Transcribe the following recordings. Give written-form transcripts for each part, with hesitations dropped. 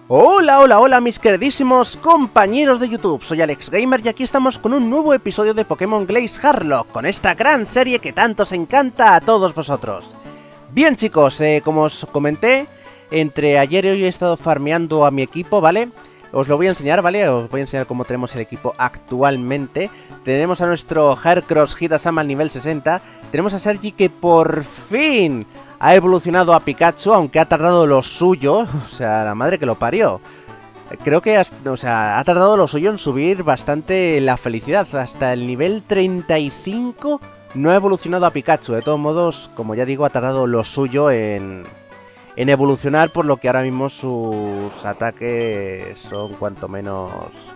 Hola, hola, hola mis queridísimos compañeros de YouTube, soy Alex Gamer y aquí estamos con un nuevo episodio de Pokémon Glaze Harlock, con esta gran serie que tanto os encanta a todos vosotros. Bien chicos, como os comenté, entre ayer y hoy he estado farmeando a mi equipo, ¿vale? Os lo voy a enseñar, ¿vale? Os voy a enseñar cómo tenemos el equipo actualmente. Tenemos a nuestro Heracross Hidasama al nivel 60, tenemos a Sergi que por fin ha evolucionado a Pikachu, aunque ha tardado lo suyo, o sea, la madre que lo parió. Creo que ha tardado lo suyo en subir bastante la felicidad. Hasta el nivel 35 no ha evolucionado a Pikachu. De todos modos, como ya digo, ha tardado lo suyo en evolucionar, por lo que ahora mismo sus ataques son cuanto menos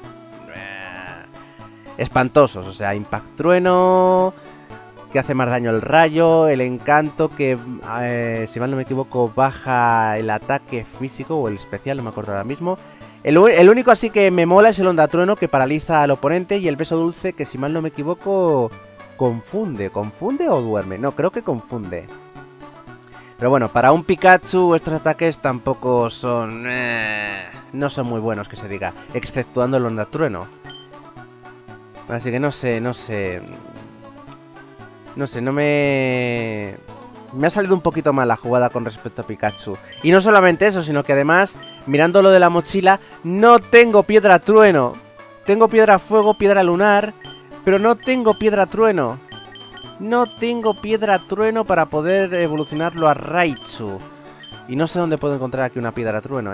espantosos. O sea, Impact Trueno, que hace más daño el rayo, el encanto que, si mal no me equivoco, baja el ataque físico o el especial, no me acuerdo ahora mismo. El único así que me mola es el onda trueno, que paraliza al oponente, y el beso dulce, que si mal no me equivoco, confunde. ¿Confunde o duerme? No, creo que confunde. Pero bueno, para un Pikachu estos ataques tampoco son... no son muy buenos, que se diga, exceptuando el onda trueno. Así que no sé... No me... Me ha salido un poquito mal la jugada con respecto a Pikachu. Y no solamente eso, sino que además, mirando lo de la mochila, no tengo piedra trueno. Tengo piedra fuego, piedra lunar, pero no tengo piedra trueno. No tengo piedra trueno para poder evolucionarlo a Raichu. Y no sé dónde puedo encontrar aquí una piedra trueno,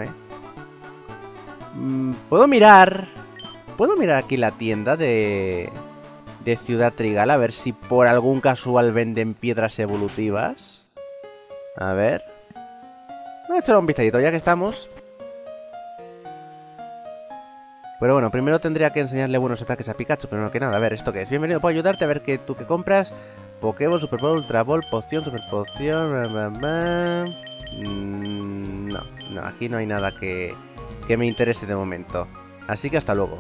¿Puedo mirar? ¿Puedo mirar aquí la tienda de Ciudad Trigal, a ver si por algún casual venden piedras evolutivas? A ver. Voy a echar un vistacito ya que estamos. Pero bueno, primero tendría que enseñarle buenos ataques a Pikachu, pero no que nada. A ver, ¿esto qué es? Bienvenido, puedo ayudarte a ver que tú que compras. Pokéball, Super Bowl, Ultra Ball, Poción, Super Poción. No, aquí no hay nada que me interese de momento. Así que hasta luego.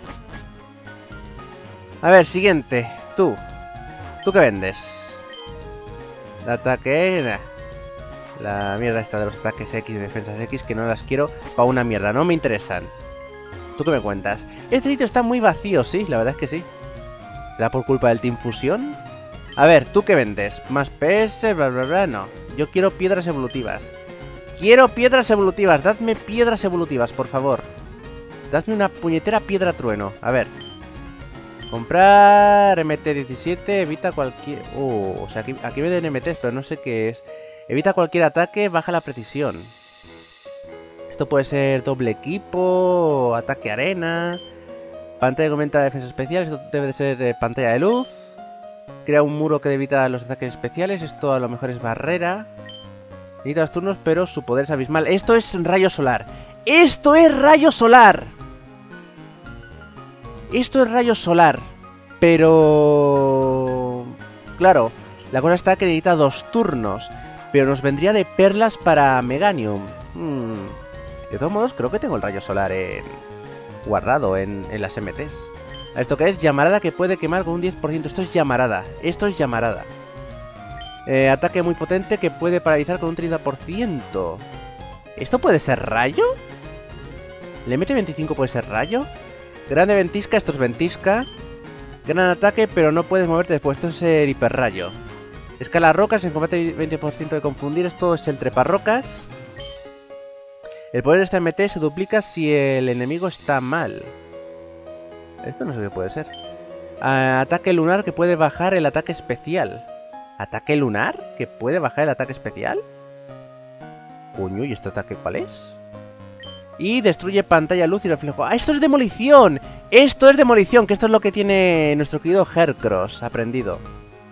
A ver, siguiente. ¿Tú qué vendes? El ataque... La mierda esta de los ataques X y defensas X, que no las quiero para una mierda, no me interesan. ¿Tú qué me cuentas? Este sitio está muy vacío, sí, la verdad es que sí. ¿Será por culpa del Team Fusión? A ver, ¿tú qué vendes? Más PS, bla bla bla, no. Yo quiero piedras evolutivas. Quiero piedras evolutivas, dadme piedras evolutivas, por favor. Dadme una puñetera piedra trueno, a ver. Comprar MT17, evita cualquier... o sea, aquí venden MTs, pero no sé qué es. Evita cualquier ataque, baja la precisión. Esto puede ser doble equipo, ataque arena, pantalla que aumenta la defensa especial, esto debe de ser pantalla de luz. Crea un muro que evita los ataques especiales, esto a lo mejor es barrera. Necesita los turnos, pero su poder es abismal. Esto es rayo solar. ¡Esto es rayo solar! Esto es rayo solar, pero... Claro, la cosa está que necesita 2 turnos, pero nos vendría de perlas para Meganium. De todos modos, creo que tengo el rayo solar guardado en las MTs. ¿Esto qué es? Llamarada que puede quemar con un 10%. Esto es llamarada. Esto es llamarada. Ataque muy potente que puede paralizar con un 30%. ¿Esto puede ser rayo? ¿Le mete 25 puede ser rayo? Grande ventisca, esto es ventisca. Gran ataque, pero no puedes moverte después. Esto es el hiperrayo. Escala rocas, en combate 20% de confundir. Esto es el treparrocas. El poder de esta MT se duplica si el enemigo está mal. Esto no sé qué puede ser. Ataque lunar que puede bajar el ataque especial. ¿Ataque lunar que puede bajar el ataque especial? Coño, ¿y este ataque cuál es? Y destruye pantalla, luz y reflejo. ¡Ah, esto es demolición! ¡Esto es demolición! Que esto es lo que tiene nuestro querido Heracross aprendido.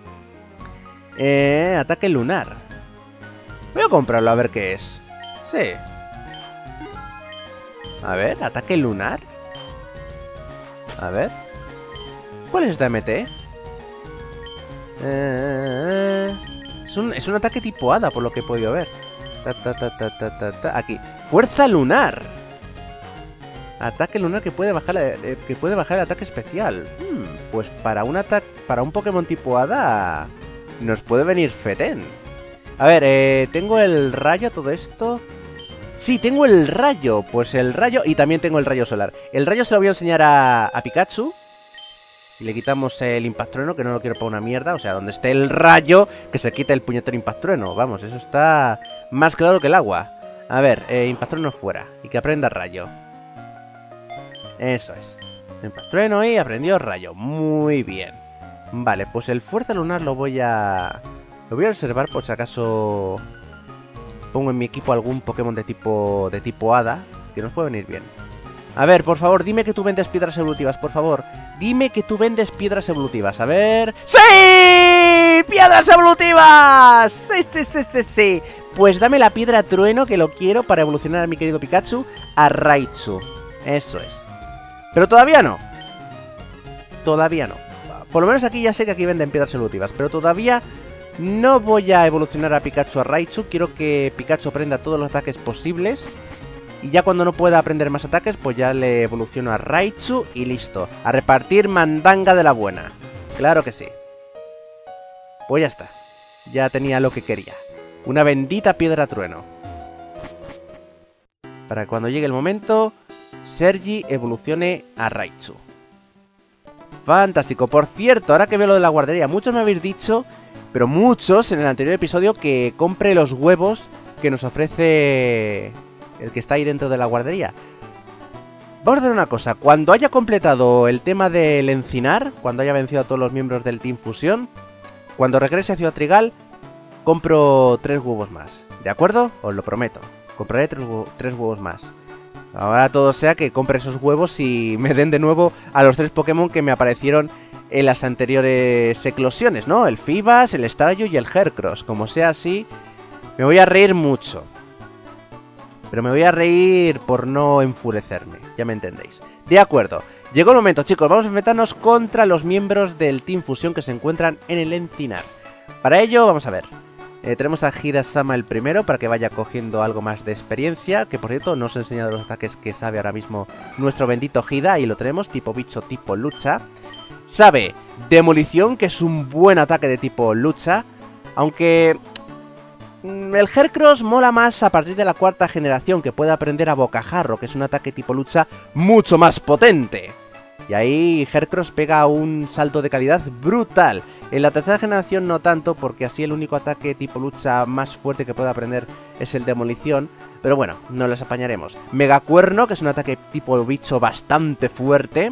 Ataque lunar. Voy a comprarlo a ver qué es. Sí. A ver, ataque lunar. A ver. ¿Cuál es esta MT? Es un ataque tipo hada, por lo que he podido ver. Aquí. Fuerza lunar. Ataque lunar que puede bajar el ataque especial. Pues para un Pokémon tipo hada nos puede venir fetén. A ver, tengo el rayo, todo esto. Sí, tengo el rayo. Pues el rayo y también tengo el rayo solar. El rayo se lo voy a enseñar a Pikachu. Y le quitamos el impactrueno, que no lo quiero para una mierda. O sea, donde esté el rayo, que se quite el puñetero impactrueno. Vamos, eso está más claro que el agua. A ver, impactrueno fuera. Y que aprenda rayo. Eso es. Impactrueno y aprendió rayo. Muy bien. Vale, pues el fuerza lunar lo voy a observar por si acaso pongo en mi equipo algún Pokémon de tipo hada, que nos puede venir bien. A ver, por favor, dime que tú vendes piedras evolutivas, por favor. Dime que tú vendes piedras evolutivas. A ver... ¡Sí! ¡Piedras evolutivas! ¡Sí, sí, sí, sí, sí! Pues dame la piedra trueno, que lo quiero para evolucionar a mi querido Pikachu a Raichu. Eso es. Pero todavía no. Todavía no. Por lo menos aquí ya sé que aquí venden piedras evolutivas, pero todavía no voy a evolucionar a Pikachu a Raichu. Quiero que Pikachu aprenda todos los ataques posibles. Y ya cuando no pueda aprender más ataques, pues ya le evoluciono a Raichu y listo. A repartir mandanga de la buena. Claro que sí. Pues ya está. Ya tenía lo que quería. Una bendita piedra trueno. Para que cuando llegue el momento, Sergi evolucione a Raichu. Fantástico. Por cierto, ahora que veo lo de la guardería, muchos me habéis dicho, pero muchos en el anterior episodio, que compre los huevos que nos ofrece el que está ahí dentro de la guardería. Vamos a hacer una cosa. Cuando haya completado el tema del encinar, cuando haya vencido a todos los miembros del Team Fusión, cuando regrese a Ciudad Trigal, compro 3 huevos más. ¿De acuerdo? Os lo prometo. Compraré 3 huevos más. Ahora todo sea que compre esos huevos y me den de nuevo a los 3 Pokémon que me aparecieron en las anteriores eclosiones, ¿no? El Fibas, el Staryu y el Heracross. Como sea así, me voy a reír mucho. Pero me voy a reír por no enfurecerme, ya me entendéis. De acuerdo, llegó el momento, chicos, vamos a enfrentarnos contra los miembros del Team Fusión que se encuentran en el encinar. Para ello, vamos a ver. Tenemos a Hida-sama el primero para que vaya cogiendo algo más de experiencia. Que por cierto, no os he enseñado los ataques que sabe ahora mismo nuestro bendito Hida. Y lo tenemos, tipo bicho, tipo lucha. Sabe demolición, que es un buen ataque de tipo lucha. Aunque... el Heracross mola más a partir de la 4ª generación, que puede aprender a bocajarro, que es un ataque tipo lucha mucho más potente. Y ahí Heracross pega un salto de calidad brutal. En la 3ª generación no tanto, porque así el único ataque tipo lucha más fuerte que puede aprender es el demolición. Pero bueno, no les apañaremos. Megacuerno, que es un ataque tipo bicho bastante fuerte.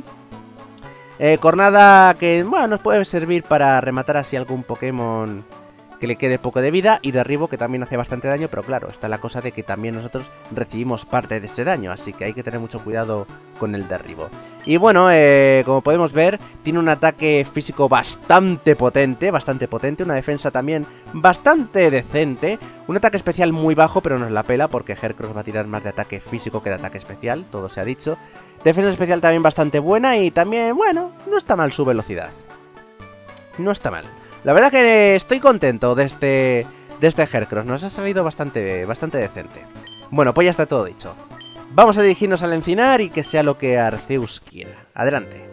Cornada, que bueno, nos puede servir para rematar así algún Pokémon que le quede poco de vida, y derribo, que también hace bastante daño, pero claro, está la cosa de que también nosotros recibimos parte de ese daño, así que hay que tener mucho cuidado con el derribo. Y bueno, como podemos ver, tiene un ataque físico bastante potente, una defensa también bastante decente, un ataque especial muy bajo, pero nos la pela porque Heracross va a tirar más de ataque físico que de ataque especial, todo se ha dicho. Defensa especial también bastante buena y también, bueno, no está mal su velocidad. No está mal. La verdad que estoy contento de este Heracross, nos ha salido bastante decente. Bueno, pues ya está todo dicho. Vamos a dirigirnos al encinar y que sea lo que Arceus quiera. Adelante.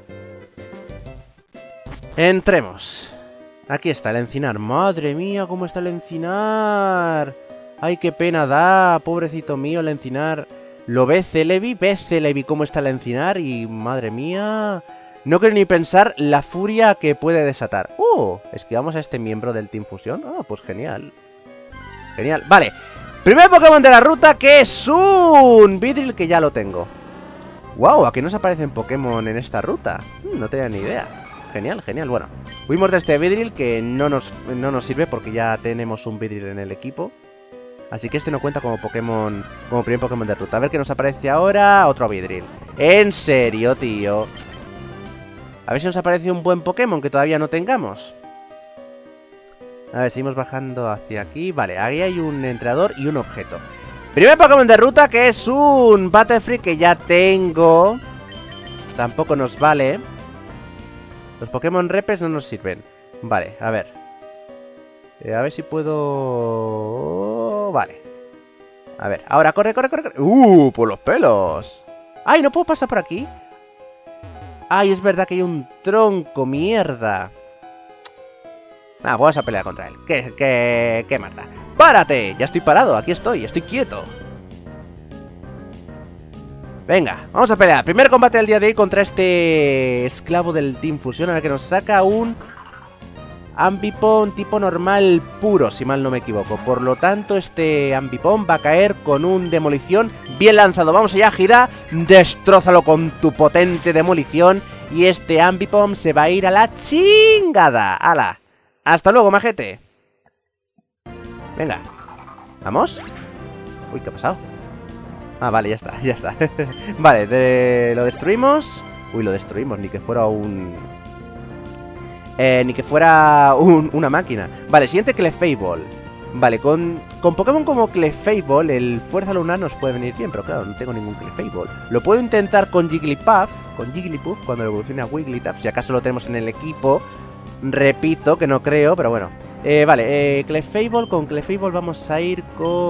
Entremos. Aquí está el encinar. Madre mía, cómo está el encinar. Ay, qué pena da, pobrecito mío, el encinar. ¿Lo ves, Celebi? ¿Ves, Celebi, cómo está el encinar? Y madre mía... no quiero ni pensar la furia que puede desatar. Esquivamos a este miembro del Team Fusión. Pues genial. Genial. Vale. Primer Pokémon de la ruta, que es un Vidril, que ya lo tengo. Wow, ¿a qué nos aparecen Pokémon en esta ruta? No tenía ni idea. Genial, genial. Bueno, huimos de este Vidril, que no nos sirve porque ya tenemos un Vidril en el equipo. Así que este no cuenta como Pokémon, como primer Pokémon de ruta. A ver qué nos aparece ahora. Otro Vidril. ¿En serio, tío? A ver si nos aparece un buen Pokémon que todavía no tengamos. A ver, seguimos bajando hacia aquí. Vale, ahí hay un entrenador y un objeto. Primer Pokémon de ruta, que es un Butterfree, que ya tengo. Tampoco nos vale. Los Pokémon repes no nos sirven. Vale, a ver. A ver si puedo... Vale. A ver, ahora corre, corre, corre, corre. Por los pelos. Ay, ¿no puedo pasar por aquí? Ay, es verdad que hay un tronco, mierda. Vamos a pelear contra él. ¿Qué mata? ¡Párate! Ya estoy parado, aquí estoy quieto. Venga, vamos a pelear. Primer combate del día de hoy contra este esclavo del Team Fusion. A ver que nos saca un Ambipom tipo normal puro, si mal no me equivoco. Por lo tanto, este Ambipom va a caer con un demolición bien lanzado. Vamos allá, Gira. Destrózalo con tu potente demolición. Y este Ambipom se va a ir a la chingada. ¡Hala! Hasta luego, majete. Venga. ¿Vamos? Uy, ¿qué ha pasado? Ah, vale, ya está, ya está. Vale, lo destruimos. Uy, lo destruimos, ni que fuera un... una máquina. Vale, siguiente Clefable. Vale, con Pokémon como Clefable, el Fuerza Lunar nos puede venir bien. Pero claro, no tengo ningún Clefable. Lo puedo intentar con Jigglypuff. Cuando evolucione a Wigglytuff. Si acaso lo tenemos en el equipo. Repito, que no creo, pero bueno. Vale, Clefable. Con Clefable vamos a ir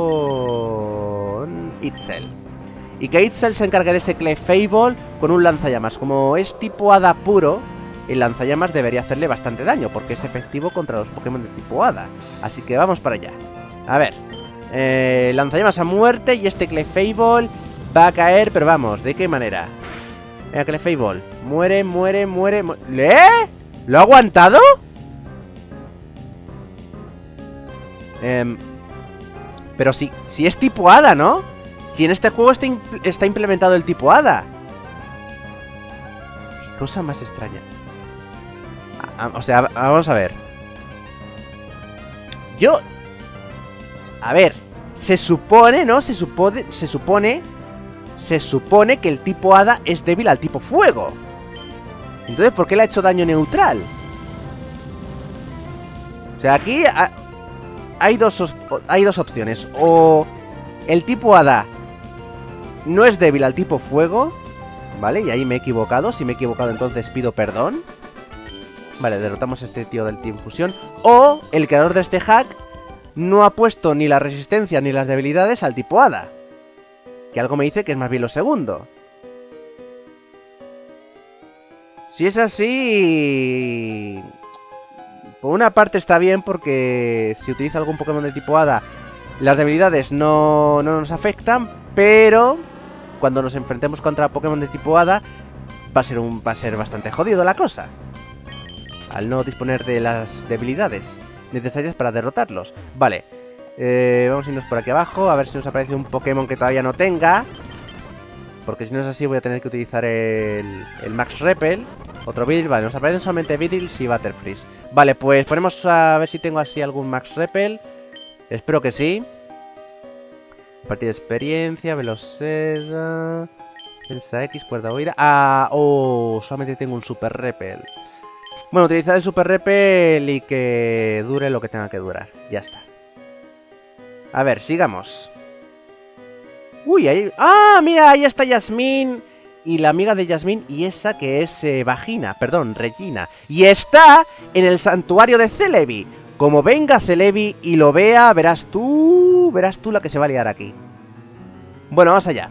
con Itzel. Y que Itzel se encargue de ese Clefable con un lanzallamas. Como es tipo hada puro, el lanzallamas debería hacerle bastante daño, porque es efectivo contra los Pokémon de tipo hada. Así que vamos para allá. A ver, lanzallamas a muerte y este Clefable va a caer, pero vamos, ¿de qué manera? Venga, Clefable, muere. ¿Lo ha aguantado? Pero si es tipo hada, ¿no? Si en este juego está implementado el tipo hada. Qué cosa más extraña. O sea, vamos a ver. A ver, se supone, ¿no? Se supone que el tipo hada es débil al tipo fuego. Entonces, ¿por qué le ha hecho daño neutral? O sea, aquí hay dos opciones. O el tipo hada no es débil al tipo fuego, ¿vale? Y ahí me he equivocado. Si me he equivocado, entonces pido perdón. Vale, derrotamos a este tío del Team Fusion. O el creador de este hack no ha puesto ni la resistencia ni las debilidades al tipo hada. Que algo me dice que es más bien lo segundo. Si es así... Por una parte está bien, porque si utiliza algún Pokémon de tipo hada, las debilidades no nos afectan, pero cuando nos enfrentemos contra Pokémon de tipo hada va a ser bastante jodido la cosa, al no disponer de las debilidades necesarias para derrotarlos. Vale, vamos a irnos por aquí abajo, a ver si nos aparece un Pokémon que todavía no tenga, porque si no es así voy a tener que utilizar el Max Repel. Otro Vidril, vale, nos aparecen solamente Vidrils y Butterfrees. Vale, pues ponemos a ver si tengo así algún Max Repel. Espero que sí. Partir de experiencia, Veloceda, Elsa X, cuerda oíra. Solamente tengo un Super Repel. Bueno, utilizar el Super Repel y que dure lo que tenga que durar. Ya está. A ver, sigamos. Uy, ahí... ¡Ah! Mira, ahí está Yasmín. Y la amiga de Yasmín, y esa que es Regina. Y está en el santuario de Celebi. Como venga Celebi y lo vea, verás tú la que se va a liar aquí. Bueno, vamos allá.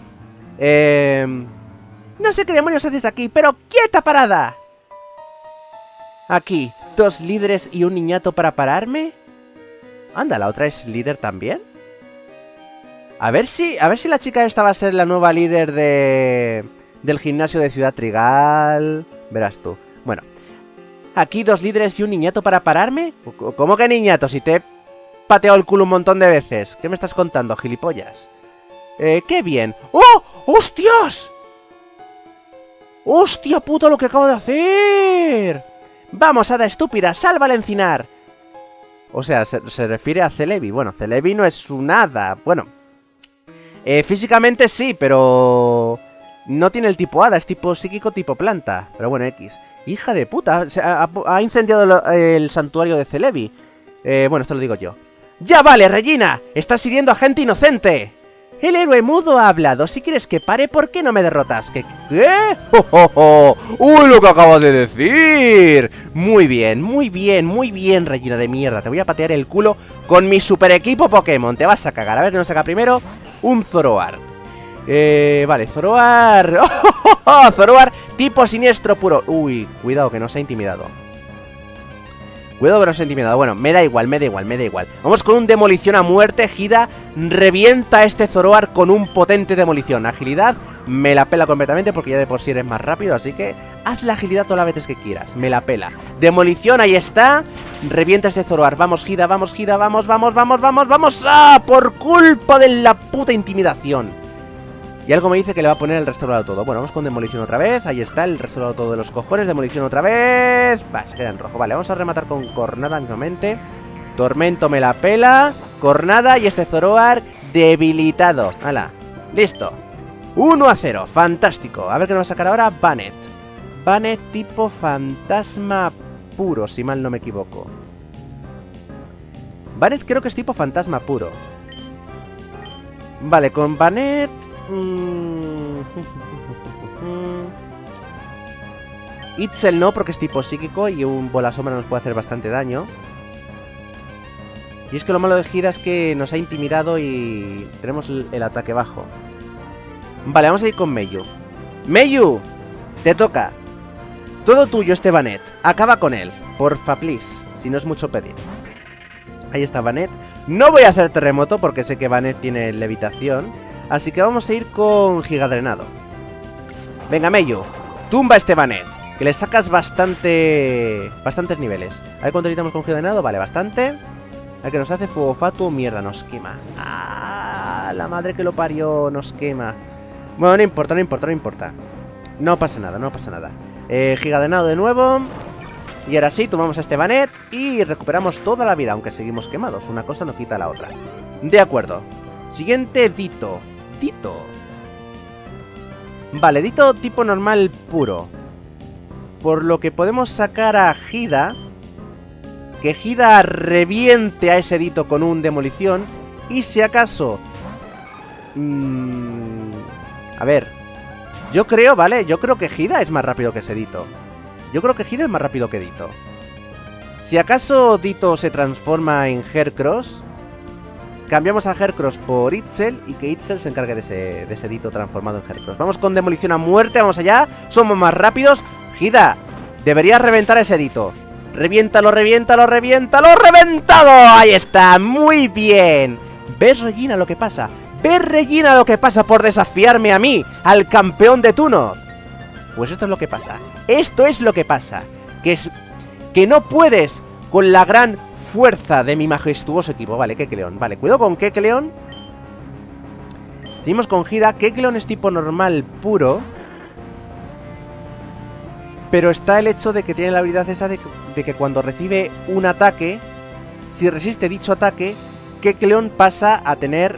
No sé qué demonios haces aquí, pero ¡quieta parada! Aquí, 2 líderes y un niñato para pararme. Anda, la otra es líder también. A ver si la chica esta va a ser la nueva líder del gimnasio de Ciudad Trigal. Verás tú. Bueno, aquí 2 líderes y un niñato para pararme. ¿Cómo que niñato? Si te he pateado el culo un montón de veces. ¿Qué me estás contando, gilipollas? ¡Qué bien! ¡Oh! ¡Hostias! ¡Hostia puta lo que acabo de hacer! ¡Vamos, hada estúpida! ¡Salva al encinar! O sea, se refiere a Celebi. Bueno, Celebi no es un hada. Bueno, físicamente sí, pero... no tiene el tipo hada, es tipo psíquico, tipo planta. Pero bueno, X. Hija de puta, ha incendiado el santuario de Celebi. Bueno, esto lo digo yo. ¡Ya vale, Regina! ¡Estás hiriendo a gente inocente! El héroe mudo ha hablado. Si quieres que pare, ¿por qué no me derrotas? ¿Qué? ¡Oh, oh, oh! ¡Uy, lo que acabas de decir! Muy bien, Regina de mierda. Te voy a patear el culo con mi super equipo Pokémon. Te vas a cagar. A ver qué nos saca primero. Un Zoroark. Vale, Zoroark. ¡Oh! Zoroark tipo siniestro puro. Uy, cuidado que no se ha intimidado. Bueno, me da igual. Vamos con un demolición a muerte. Gira revienta a este Zoroark con un potente demolición. Agilidad me la pela completamente porque ya de por sí eres más rápido, así que haz la agilidad todas las veces que quieras, me la pela. Demolición, ahí está. Revienta este Zoroark, vamos Hida, vamos Hida, vamos, vamos, vamos, vamos, vamos. ¡Ah! Por culpa de la puta intimidación. Y algo me dice que le va a poner el restaurado todo. Bueno, vamos con demolición otra vez, ahí está el restaurado todo de los cojones, demolición otra vez. Va, se queda en rojo, vale, vamos a rematar con Cornada nuevamente. Tormento me la pela, Cornada y este Zoroark debilitado. ¡Hala! Listo. 1-0, fantástico. A ver qué nos va a sacar ahora. Bannet. Bannet tipo fantasma puro, si mal no me equivoco. Bannet creo que es tipo fantasma puro. Vale, con Bannet... Itzel no, porque es tipo psíquico y un bola sombra nos puede hacer bastante daño. Y es que lo malo de Hida es que nos ha intimidado y tenemos el ataque bajo. Vale, vamos a ir con Meiyu. ¡Meiyu! Te toca. Todo tuyo este Bannet. Acaba con él. Porfa, please. Si no es mucho pedir. Ahí está Bannet. No voy a hacer terremoto porque sé que Bannet tiene levitación. Así que vamos a ir con Gigadrenado. Venga, Meiyu. Tumba este Bannet. Que le sacas bastantes niveles. A ver cuánto necesitamos con Gigadrenado. Vale, bastante. Al que nos hace fuego fatuo, mierda, nos quema. ¡Ah! La madre que lo parió, nos quema. Bueno, no importa, no importa, no importa. No pasa nada, no pasa nada. Gigadrenado de nuevo. Y ahora sí, tomamos a este Bannet y recuperamos toda la vida, aunque seguimos quemados. Una cosa no quita la otra. De acuerdo. Siguiente, Ditto. Ditto. Vale, Ditto tipo normal puro. Por lo que podemos sacar a Hida... Que Hida reviente a ese Ditto con un demolición. Y si acaso... A ver. Yo creo, ¿vale? Yo creo que Hida es más rápido que ese Ditto. Yo creo que Hida es más rápido que Ditto. Si acaso Ditto se transforma en Hercross, cambiamos a Hercross por Itzel y que Itzel se encargue de ese Ditto transformado en Hercross. Vamos con demolición a muerte, vamos allá. Somos más rápidos. Hida, deberías reventar a ese Ditto. Reviéntalo, reviéntalo, reviéntalo, ¡reventado! Ahí está, muy bien. ¿Ves, Regina, lo que pasa? ¿Ves, Regina, lo que pasa por desafiarme a mí, al campeón de Tuno? Pues esto es lo que pasa. Esto es lo que pasa. Que no puedes con la gran fuerza de mi majestuoso equipo. Vale, Kecleon. Vale, cuidado con Kecleon. Seguimos con Hida. Kecleon es tipo normal puro. Pero está el hecho de que tiene la habilidad esa de que cuando recibe un ataque, si resiste dicho ataque, Kecleon pasa a tener...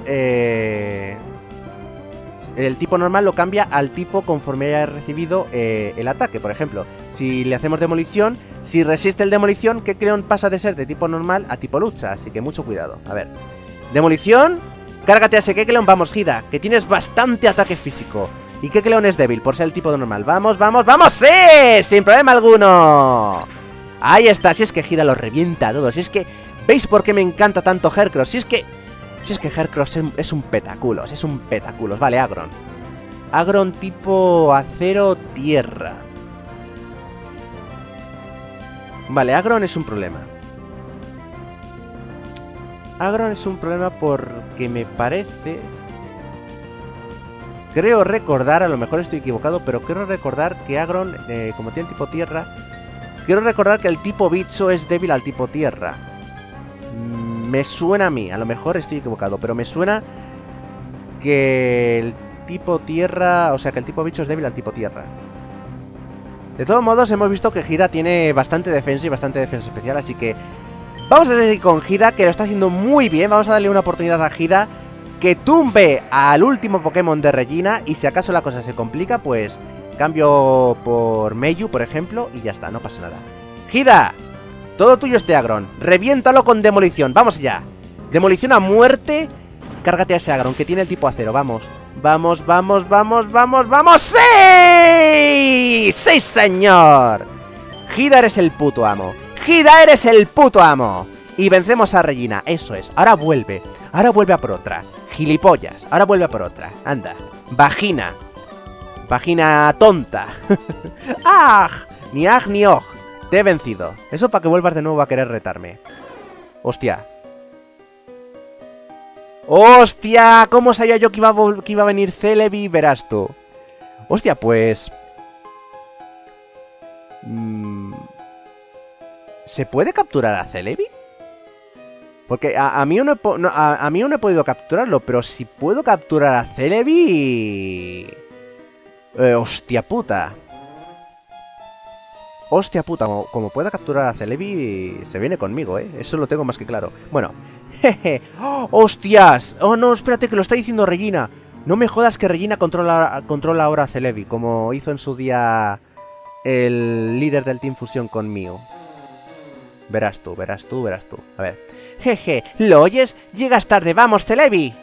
el tipo normal lo cambia al tipo conforme haya recibido el ataque. Por ejemplo, si le hacemos demolición, si resiste el demolición, Kecleon pasa de ser de tipo normal a tipo lucha. Así que mucho cuidado. A ver. Demolición. Cárgate a ese Kecleon. Vamos, Hida, que tienes bastante ataque físico. Y Kecleon es débil por ser el tipo normal. Vamos, vamos, vamos. ¡Sí! Sin problema alguno. Ahí está. Si es que Hida lo revienta a todos. Si es que... ¿Veis por qué me encanta tanto Hercross? Si es que Hercross es un petaculos, es un petaculos. Vale, Aggron. Aggron tipo acero tierra. Vale, Aggron es un problema. Aggron es un problema porque me parece... Creo recordar, a lo mejor estoy equivocado, pero creo recordar que Aggron, como tiene tipo tierra... Quiero recordar que el tipo bicho es débil al tipo tierra. Me suena a mí, a lo mejor estoy equivocado, pero me suena que el tipo tierra, o sea que el tipo bicho es débil al tipo tierra. De todos modos hemos visto que Hida tiene bastante defensa y bastante defensa especial, así que vamos a seguir con Hida, que lo está haciendo muy bien. Vamos a darle una oportunidad a Hida que tumbe al último Pokémon de Regina, y si acaso la cosa se complica, pues cambio por Meiyu, por ejemplo, y ya está, no pasa nada. Hida, todo tuyo este Aggron. Reviéntalo con demolición. Vamos allá. Demolición a muerte. Cárgate a ese Aggron que tiene el tipo acero. Vamos. Vamos, vamos, vamos, vamos, vamos. ¡Sí! ¡Sí, señor! Hida, eres el puto amo. Hida, eres el puto amo. Y vencemos a Regina. Eso es. Ahora vuelve. Ahora vuelve a por otra. Gilipollas. Ahora vuelve a por otra. Anda. Vagina. Vagina tonta. ¡Ah! Ni aj ni oj. Te he vencido. Eso para que vuelvas de nuevo a querer retarme. Hostia. ¡Hostia! ¿Cómo sabía yo que iba a venir Celebi? Verás tú. Hostia, pues... ¿Se puede capturar a Celebi? Porque a mí a mí no he podido capturarlo, pero si puedo capturar a Celebi... hostia puta. Hostia puta, como pueda capturar a Celebi, se viene conmigo, ¿eh? Eso lo tengo más que claro. Bueno, jeje. ¡Oh, ¡hostias! Oh, no, espérate, que lo está diciendo Regina. No me jodas que Regina controla ahora a Celebi, como hizo en su día el líder del Team Fusion con Mew. Verás tú, verás tú, verás tú. A ver. Jeje, ¿lo oyes? Llegas tarde, vamos, Celebi.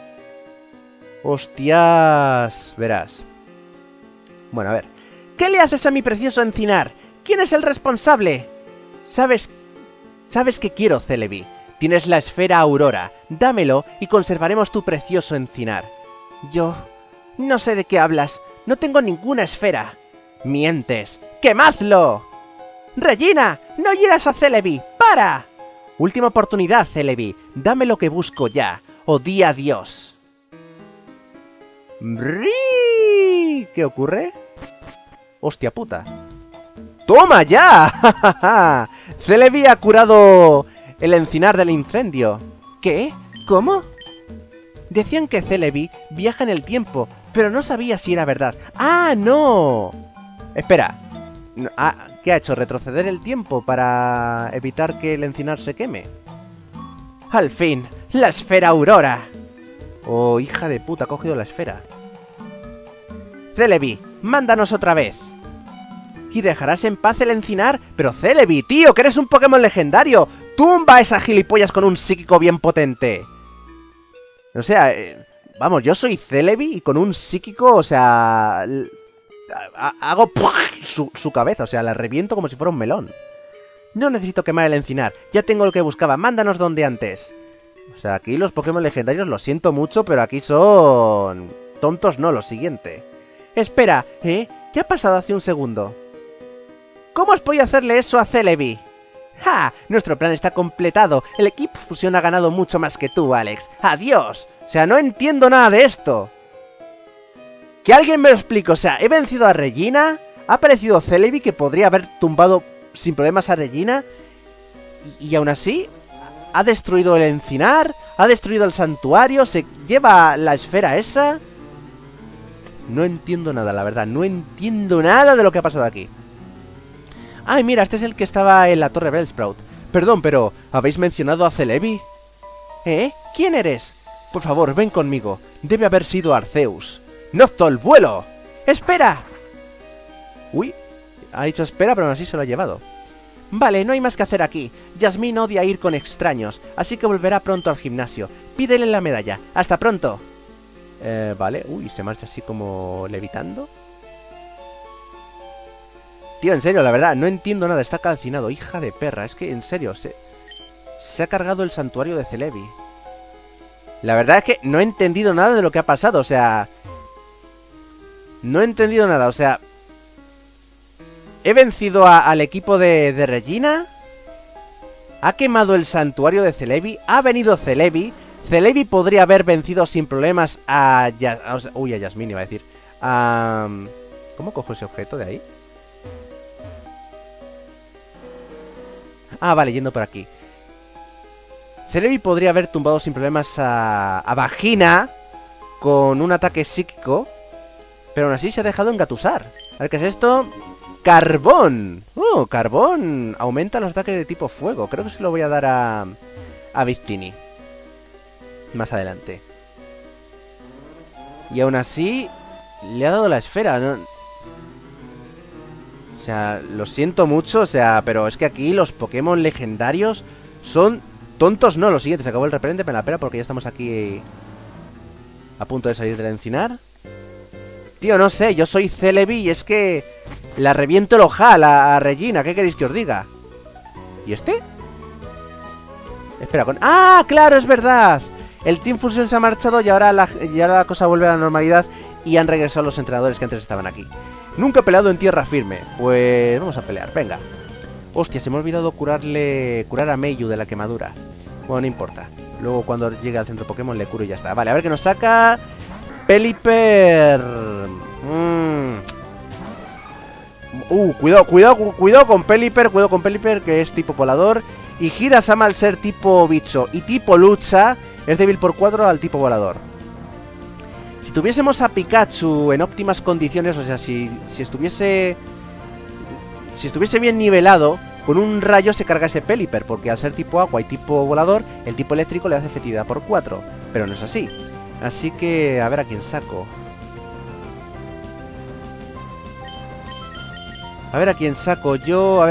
Hostias, verás. Bueno, a ver. ¿Qué le haces a mi precioso encinar? ¿Quién es el responsable? ¿Sabes qué quiero, Celebi? Tienes la esfera Aurora. Dámelo y conservaremos tu precioso encinar. Yo... no sé de qué hablas. No tengo ninguna esfera. ¡Mientes! ¡Quemadlo! ¡Regina! ¡No hieras a Celebi! ¡Para! Última oportunidad, Celebi. Dame lo que busco ya. ¡O di adiós! ¿Qué ocurre? ¡Hostia puta! ¡Toma ya! Celebi ha curado el encinar del incendio. ¿Qué? ¿Cómo? Decían que Celebi viaja en el tiempo, pero no sabía si era verdad. ¡Ah, no! Espera. ¿Qué ha hecho? ¿Retroceder el tiempo para evitar que el encinar se queme? ¡Al fin! ¡La esfera Aurora! Oh, hija de puta, ha cogido la esfera. Celebi, mándanos otra vez. ¿Y dejarás en paz el encinar? Pero Celebi, tío, que eres un Pokémon legendario. ¡Tumba a esa gilipollas con un psíquico bien potente! O sea, vamos, yo soy Celebi y con un psíquico, o sea... hago su cabeza, o sea, la reviento como si fuera un melón. No necesito quemar el encinar, ya tengo lo que buscaba, mándanos donde antes. O sea, aquí los Pokémon legendarios, lo siento mucho, pero aquí son... tontos no, lo siguiente. Espera, ¿eh? ¿Qué ha pasado hace un segundo? ¿Cómo os podido hacerle eso a Celebi? ¡Ja! Nuestro plan está completado. El equipo Fusión ha ganado mucho más que tú, Alex. ¡Adiós! O sea, no entiendo nada de esto. Que alguien me lo explique. O sea, he vencido a Regina. Ha aparecido Celebi, que podría haber tumbado sin problemas a Regina. Y aún así, ha destruido el encinar. Ha destruido el santuario. Se lleva la esfera esa. No entiendo nada, la verdad. No entiendo nada de lo que ha pasado aquí. Ay, mira, este es el que estaba en la Torre Bellsprout. Perdón, pero ¿habéis mencionado a Celebi? ¿Eh? ¿Quién eres? Por favor, ven conmigo. Debe haber sido Arceus. ¡Noctol, vuelo! ¡Espera! Uy, ha dicho espera, pero aún así se lo ha llevado. Vale, no hay más que hacer aquí. Yasmín odia ir con extraños, así que volverá pronto al gimnasio. Pídele la medalla. ¡Hasta pronto! Vale. Uy, se marcha así como levitando. Tío, en serio, la verdad, no entiendo nada. Está calcinado, hija de perra. Es que, en serio, se ha cargado el santuario de Celebi. La verdad es que no he entendido nada de lo que ha pasado, o sea... No he entendido nada, o sea... He vencido al equipo de Regina. Ha quemado el santuario de Celebi. Ha venido Celebi. Celebi podría haber vencido sin problemas a... Uy, a Yasmín iba a decir. ¿Cómo cojo ese objeto de ahí? Ah, vale, yendo por aquí. Celebi podría haber tumbado sin problemas a Vagina con un ataque psíquico, pero aún así se ha dejado engatusar. A ver, ¿qué es esto? ¡Carbón! Carbón aumenta los ataques de tipo fuego. Creo que se lo voy a dar a Victini más adelante. Y aún así le ha dado la esfera, ¿no? O sea, lo siento mucho, o sea, pero es que aquí los Pokémon legendarios son tontos, no. Lo siguiente, se acabó el repelente, me la pena porque ya estamos aquí a punto de salir del encinar. Tío, no sé, yo soy Celebi y es que la reviento el ojal a Regina. ¿Qué queréis que os diga? ¿Y este? Espera, ¡ah, claro, es verdad! El Team Fusion se ha marchado y ahora la cosa vuelve a la normalidad y han regresado los entrenadores que antes estaban aquí. Nunca he peleado en tierra firme. Pues vamos a pelear, venga. Hostia, se me ha olvidado curar a Meiyu de la quemadura. Bueno, no importa. Luego cuando llegue al centro Pokémon le curo y ya está. Vale, a ver qué nos saca. Pelipper. Cuidado con Pelipper, que es tipo volador. Y Hirasama, al ser tipo bicho y tipo lucha, es débil por 4 al tipo volador. Si tuviésemos a Pikachu en óptimas condiciones, o sea, si estuviese bien nivelado, con un rayo se carga ese Pelipper, porque al ser tipo agua y tipo volador, el tipo eléctrico le hace efectividad por 4. Pero no es así. Así que, a ver a quién saco. A ver a quién saco yo.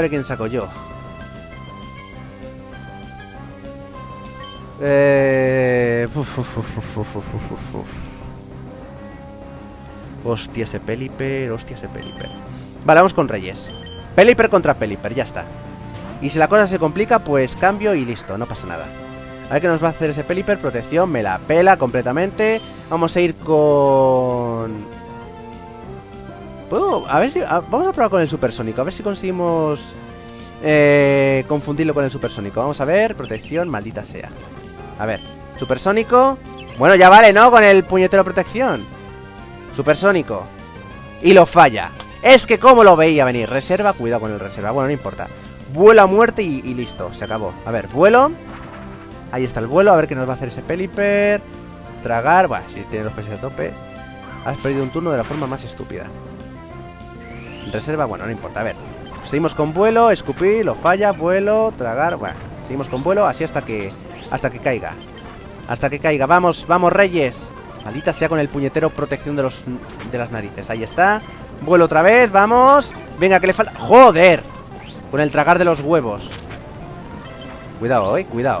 Hostia ese Pelipper. Vale, vamos con Reyes. Pelipper contra Pelipper, ya está. Y si la cosa se complica, pues cambio y listo, no pasa nada. A ver qué nos va a hacer ese Pelipper. Protección, me la pela completamente. Vamos a ir con... ¿Puedo? A ver si... vamos a probar con el supersónico. A ver si conseguimos confundirlo con el supersónico. Vamos a ver. Protección, maldita sea. A ver. Supersónico. Bueno, ya vale, ¿no? Con el puñetero protección. Supersónico. Y lo falla. Es que como lo veía venir. Reserva, cuidado con el reserva. Bueno, no importa. Vuelo a muerte y listo. Se acabó. A ver, vuelo. Ahí está el vuelo. A ver qué nos va a hacer ese Pelipper. Tragar. Bueno, si tiene los pesos a tope. Has perdido un turno de la forma más estúpida. Reserva, bueno, no importa, a ver. Seguimos con vuelo, escupir, lo falla, vuelo, tragar, bueno. Seguimos con vuelo, así hasta que caiga. Hasta que caiga, vamos, vamos Reyes. Maldita sea con el puñetero protección de las narices, ahí está. Vuelo otra vez, vamos. Venga, que le falta, ¡joder! Con el tragar de los huevos. Cuidado,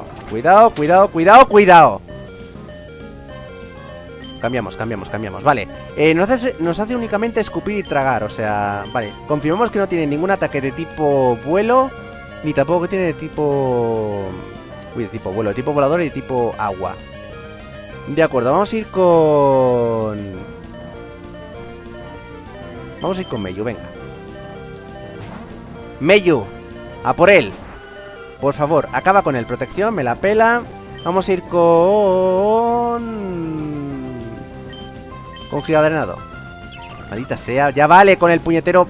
cuidado. Cambiamos, vale. Nos hace únicamente escupir y tragar, o sea... Vale, confirmamos que no tiene ningún ataque de tipo vuelo, ni tampoco que tiene de tipo... Uy, de tipo vuelo, de tipo volador y de tipo agua. De acuerdo, vamos a ir con... Meyu, venga. Meyu, a por él. Por favor, acaba con él, protección, me la pela. Vamos a ir con Giga Drenado. Maldita sea, ya vale con el puñetero.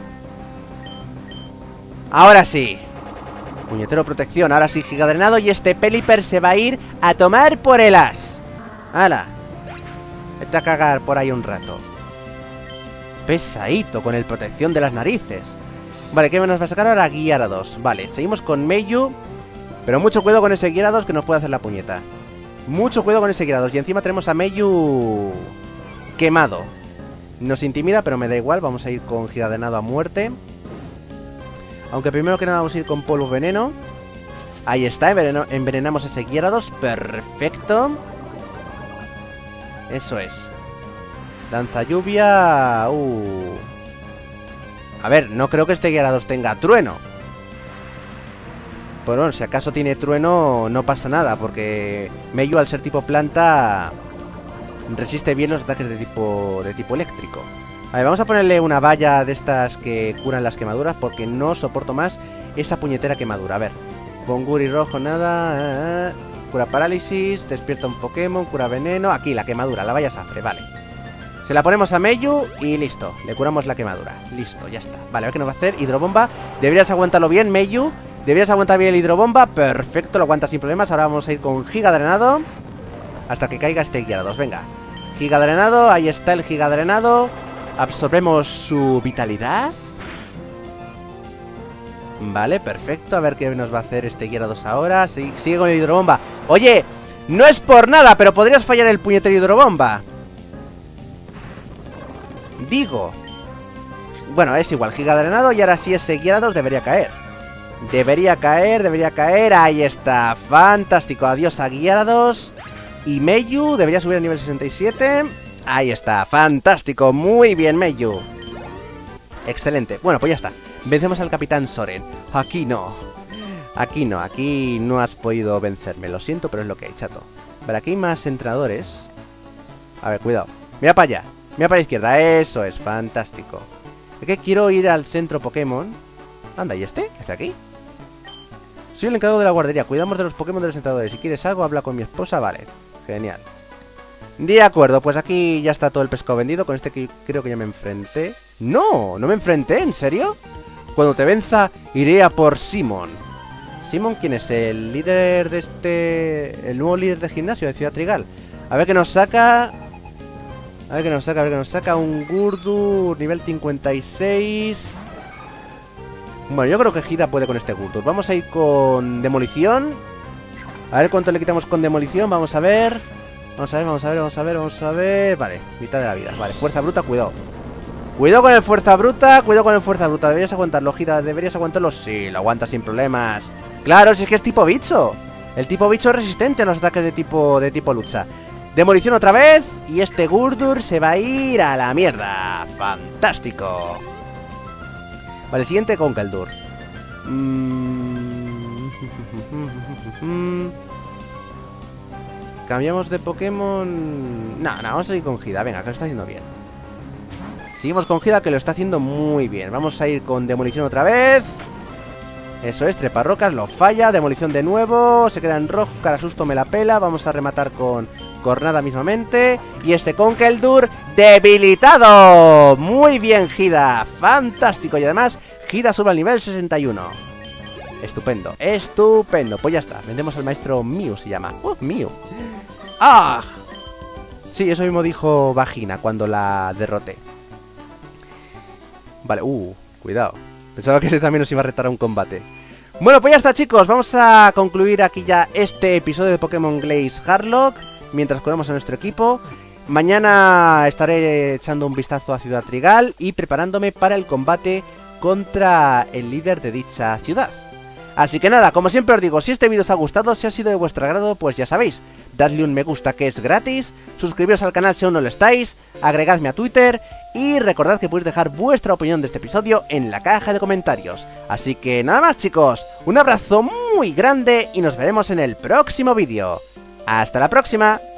Ahora sí. Puñetero protección, ahora sí Giga Drenado. Y este Pelipper se va a ir a tomar por el as. ¡Hala! Vete a cagar por ahí un rato. Pesadito con el protección de las narices. Vale, ¿qué nos va a sacar ahora? Gyarados. Vale, seguimos con Meyu. Pero mucho cuidado con ese Gyarados que nos puede hacer la puñeta. Mucho cuidado con ese Gyarados. Y encima tenemos a Meyu quemado. Nos intimida, pero me da igual. Vamos a ir con Giga Drenado a muerte. Aunque primero que nada vamos a ir con polvo veneno. Ahí está, envenenamos ese Gyarados. Perfecto. Eso es. Lanza lluvia. A ver, no creo que este Gyarados tenga trueno. Pero bueno, si acaso tiene trueno, no pasa nada. Porque Meyu, al ser tipo planta, resiste bien los ataques de tipo eléctrico. A ver, vamos a ponerle una valla de estas que curan las quemaduras, porque no soporto más esa puñetera quemadura. A ver, Bonguri rojo, nada. Cura parálisis, despierta un Pokémon, cura veneno. Aquí, la quemadura, la valla safre, vale. Se la ponemos a Meyu y listo. Le curamos la quemadura. Listo, ya está. Vale, a ver qué nos va a hacer. Hidrobomba. Deberías aguantarlo bien, Meyu. Deberías aguantar bien el hidrobomba. Perfecto, lo aguanta sin problemas. Ahora vamos a ir con Giga Drenado hasta que caiga este Gyarados. Venga. Giga Drenado, ahí está el Giga Drenado. Absorbemos su vitalidad. Vale, perfecto. A ver qué nos va a hacer este Gyarados ahora. Sigue con el hidrobomba. Oye, no es por nada, pero podrías fallar el puñetero hidrobomba. Digo. Bueno, es igual, Giga Drenado. Y ahora sí ese Gyarados debería caer. Debería caer. Ahí está, fantástico. Adiós a Gyarados. Y Meyu debería subir a nivel 67. Ahí está, fantástico. Muy bien, Meyu. Excelente, bueno, pues ya está. Vencemos al Capitán Soren. Aquí no, aquí no has podido vencerme. Lo siento, pero es lo que hay, chato. Vale, aquí hay más entrenadores. A ver, cuidado, mira para allá. Mira para la izquierda, eso es, fantástico. Es que quiero ir al centro Pokémon. Anda, ¿y este? ¿Qué hace aquí? Soy el encargado de la guardería. Cuidamos de los Pokémon de los entrenadores. Si quieres algo, habla con mi esposa. Vale, genial. De acuerdo, pues aquí ya está todo el pescado vendido. Con este que creo que ya me enfrenté. No, no me enfrenté, ¿en serio? Cuando te venza, iré a por Simon. ¿Simon quién es? El líder de el nuevo líder de gimnasio de Ciudad Trigal. A ver qué nos saca. A ver qué nos saca. Un Gurdur nivel 56. Bueno, yo creo que Hida puede con este Gurdur. Vamos a ir con demolición. A ver cuánto le quitamos con demolición. Vamos a ver. Vamos a ver. Vale, mitad de la vida. Vale, fuerza bruta, cuidado. Cuidado con el fuerza bruta. Deberías aguantarlo, Hida. Deberías aguantarlo. Sí, lo aguanta sin problemas. Claro, si es que es tipo bicho. El tipo bicho es resistente a los ataques de tipo lucha. Demolición otra vez. Y este Gurdur se va a ir a la mierda. Fantástico. Vale, siguiente con Keldur. Cambiamos de Pokémon. No, vamos a ir con Hida. Venga, que lo está haciendo bien. Seguimos con Hida, que lo está haciendo muy bien. Vamos a ir con demolición otra vez. Eso es, treparrocas, lo falla. Demolición de nuevo. Se queda en rojo, cara susto me la pela. Vamos a rematar con cornada mismamente. Y ese Conkeldurr debilitado. Muy bien, Hida. Fantástico. Y además, Hida sube al nivel 61. Estupendo, estupendo. Pues ya está, vendemos al maestro Mew, se llama. Mew. ¡Ah! Sí, eso mismo dijo Vagina cuando la derroté. Vale, cuidado. Pensaba que ese también nos iba a retar a un combate. Bueno, pues ya está, chicos. Vamos a concluir aquí ya este episodio de Pokémon Glaze Harlock, mientras curamos a nuestro equipo. Mañana estaré echando un vistazo a Ciudad Trigal y preparándome para el combate contra el líder de dicha ciudad. Así que nada, como siempre os digo, si este vídeo os ha gustado, si ha sido de vuestro agrado, pues ya sabéis, dadle un me gusta que es gratis, suscribiros al canal si aún no lo estáis, agregadme a Twitter y recordad que podéis dejar vuestra opinión de este episodio en la caja de comentarios. Así que nada más, chicos, un abrazo muy grande y nos veremos en el próximo vídeo. ¡Hasta la próxima!